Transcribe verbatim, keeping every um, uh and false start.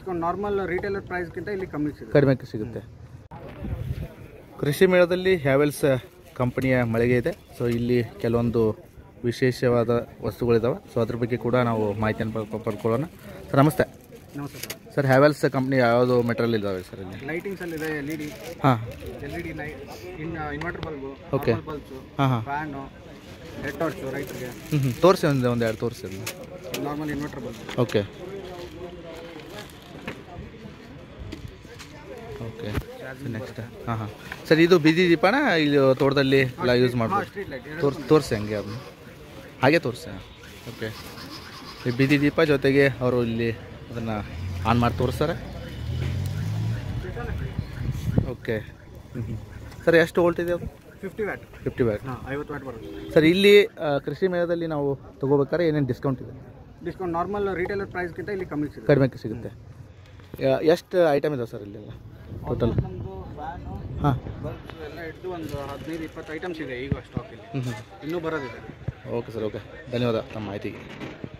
Normal retailer ಪ್ರೈಸ್ಗಿಂತ ಇಲ್ಲಿ ಕಮ್ಮಿ ಸಿಗುತ್ತೆ ಕಡಿಮೆ ಸಿಗುತ್ತೆ. ಕೃಷಿ ಮೇಳದಲ್ಲಿ ಹ್ಯಾವೆಲ್ಸ್ ಕಂಪನಿಯ ಮಳಿಗೆ ಇದೆ. ಸೊ ಇಲ್ಲಿ ಕೆಲವೊಂದು ವಿಶೇಷವಾದ ವಸ್ತುಗಳಿದ್ದಾವೆ. ಸೊ ಅದ್ರ ಬಗ್ಗೆ ಕೂಡ ನಾವು ಮಾಹಿತಿಯನ್ನು ಪಡ್ಕೊಳ್ಳೋಣ. ಸರ್ ನಮಸ್ತೆ. ನಮಸ್ತೆ ಸರ್. ಸರ್ ಹ್ಯಾವೆಲ್ಸ್ ಕಂಪ್ನಿ ಯಾವುದು ಮೆಟೀರಿಯಲ್ ಇದ್ದಾವೆ ಸರ್ ಇಲ್ಲಿ? ಲೈಟಿಂಗ್ಸ್ ಅಲ್ಲಿ ಇದೆ, ಎಲ್ ಇ ಡಿ, ಹಾಂ L E D light, in inverter bulb, okay, bulbs, ಹಾಂ ಹಾಂ, ಫ್ಯಾನು, ಹೆಡ್ ಟಾರ್ಚು ರೈತರಿಗೆ. ಹ್ಞೂ ಹ್ಞೂ ತೋರಿಸಿ ಒಂದು ಒಂದು ಎರಡು ತೋರಿಸಿ. Normal inverter bulb. Okay okay next ಹಾಂ ಹಾಂ ಸರ್ ಇದು ಬೀದಿ ದೀಪನ ಇಲ್ಲಿ ತೋಟದಲ್ಲಿ ಎಲ್ಲ ಯೂಸ್ ಮಾಡ್ಬೋದು? ಸ್ಟ್ರೀಟ್ ಲೈಟ್ ತೋರ್ಸಿ ತೋರಿಸಿ ಹಂಗೆ ಅದನ್ನು ಹಾಗೆ ತೋರಿಸಿ. ಓಕೆ ಈ ಬೀದಿ ದೀಪ ಜೊತೆಗೆ ಅವರು ಇಲ್ಲಿ ಅದನ್ನು ಆನ್ ಮಾಡಿ ತೋರಿಸ್ತಾರೆ. ಓಕೆ ಹ್ಞೂ ಹ್ಞೂ ಸರ್ ಎಷ್ಟು ವೋಲ್ಟ್ ಇದೆ ಅದು? Fifty watt. Fifty watt. ಹಾಂ, ಐವತ್ತು ವ್ಯಾಟ್ ಬರುತ್ತೆ ಸರ್. ಇಲ್ಲಿ ಕೃಷಿ ಮೇಳದಲ್ಲಿ ನಾವು ತೊಗೋಬೇಕಾದ್ರೆ ಏನೇನು ಡಿಸ್ಕೌಂಟ್ ಇದೆ? ಡಿಸ್ಕೌಂಟ್ ನಾರ್ಮಲ್ ರಿಟೇಲರ್ ಪ್ರೈಸ್ಗಿಂತ ಇಲ್ಲಿ ಕಮ್ಮಿ ಸಿಗುತ್ತೆ ಕಡಿಮೆ ಸಿಗುತ್ತೆ. ಎಷ್ಟು ಐಟಮ್ ಇದಾವೆ ಸರ್ ಇಲ್ಲೆಲ್ಲ ಟೋಟಲ್? ನಮ್ಮದು ಫ್ಯಾನು, ಹಾಂ, ಬಲ್ಬ್ಸ್ ಎಲ್ಲ ಇಟ್ಟು ಒಂದು ಹದಿನೈದು ಇಪ್ಪತ್ತು ಐಟಮ್ಸ್ ಇದೆ ಈಗ ಸ್ಟಾಕಲ್ಲಿ. ಹ್ಞೂ ಹ್ಞೂ ಇನ್ನೂ ಬರೋದಿದೆ. Okay sir. ಓಕೆ ಧನ್ಯವಾದ ನಮ್ಮ ಮಾಹಿತಿಗೆ.